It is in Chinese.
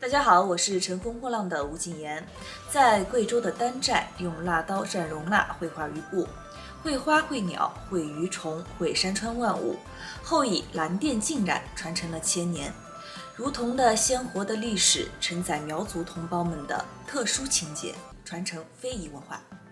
大家好，我是乘风破浪的吴谨言。在贵州的丹寨，用蜡刀蘸容蜡绘画鱼布，绘花绘鸟绘鱼虫绘山川万物，后以蓝靛浸染，传承了千年。如同的鲜活的历史，承载苗族同胞们的特殊情结，传承非遗文化。